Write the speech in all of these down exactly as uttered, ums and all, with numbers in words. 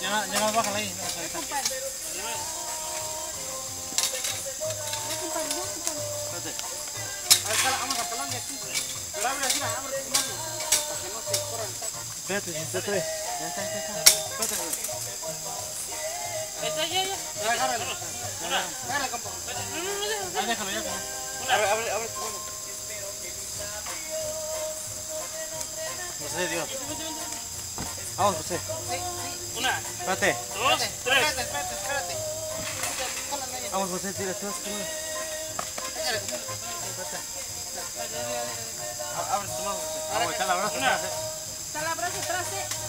Ya no, ya no, bájala ahí. No, ahí está. Espérate. Vamos a calar de aquí. Pero abre así, abre tu mano. Para que no se corra el taco. Espérate, espérate. Ya está, ya está. Espérate. Ahí está, ya, ya. Ya, agárralo. Agárralo, compa. Ah, déjalo, ya. Abre, abre, abre tu mano. José, Dios. Vamos, José. Sí, sí. Una. Espérate. Dos, tres. Espérate, espérate, espérate. Vamos, José, tira, tira, tira. Abre tu mano. Vamos, está el abrazo atrás. Está el abrazo atrás.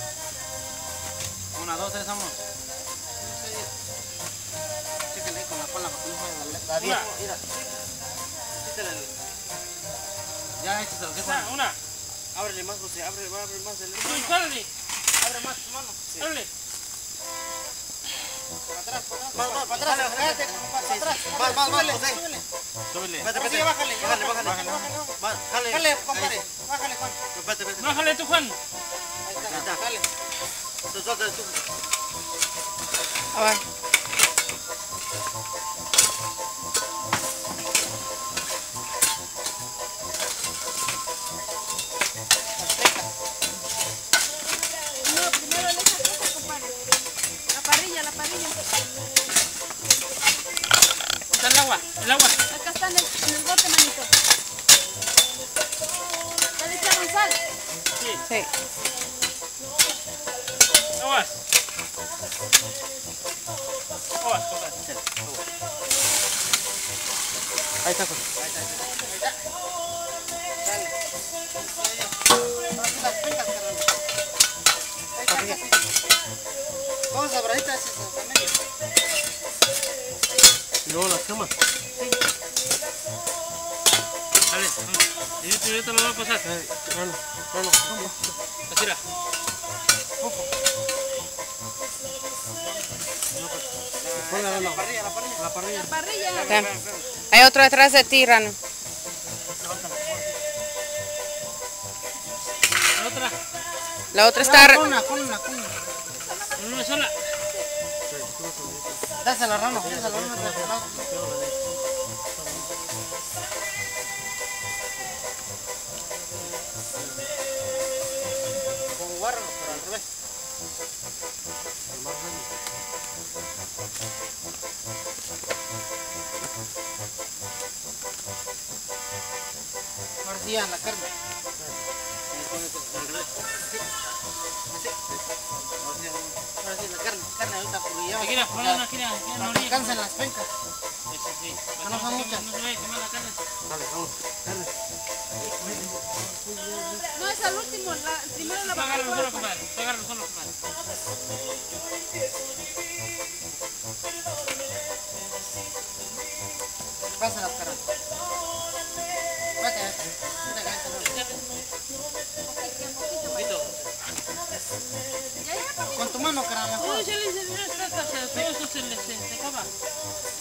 Una, dos, tres, vamos. Chéquenle con la cola para que no se vaya a la mira. Ya, échate, ¿qué Una, una. Ábrele más, José, abre, abre más el Pues, ábrele. Abre más tu mano. Ábrele. Para atrás, para atrás. Para atrás, espérate, para atrás. Más, más, más, José. Súbele. Espérate, espérate. Bájale, bájale, bájale. Bájale, bájale, compadre. Bájale, Juan. Espérate, espérate. Bájale tú, Juan. Ahí está, ahí está. Dale. Tú, suelta tú. A ver. No, primero le echas esa, compadre. La parrilla, la parrilla. Está el agua, el agua. Acá está en el, en el bote, manito. ¿Ya le echaron sal? Sí. Sí. Aguas. Aguas, compadre. Ahí está, José. Ahí está, ahí está. Dale. Las pencas, carnal. Ahí está, vamos a braditas esas también. Y luego las camas. Dale, vamos. Y yo te lo voy a pasar. No, no, no, no. Así era. Ponle la parrilla, la parrilla. La parrilla. La parrilla. Ten. Hay otro detrás de ti, Rano. La otra. La otra está... Con una, con una, con una. Una sola. Dásela, Rano, dásela, Rano. Con guarro, pero al revés. Ahora sí, ya, la carne. Al revés. Así. Así. Ahora sí, la carne, carne ahorita porque ya... Aquí, ponle una aquí, aquí en la orilla. Alcanzan las pencas. Sí, sí, sí. No, no son muchas. No se vaya a quemar la carne. Dale, vamos. Carne. No, es al último. La, el primero la va a Agárralo solo, compadre. Agárralo solo, compadre. Pasa las carnes. Vete, vete. Vete, Poquito. Ya, ya. con tu mano, carnal, mejor. No, ya le hice una esta casa. Todo eso se le se acaba.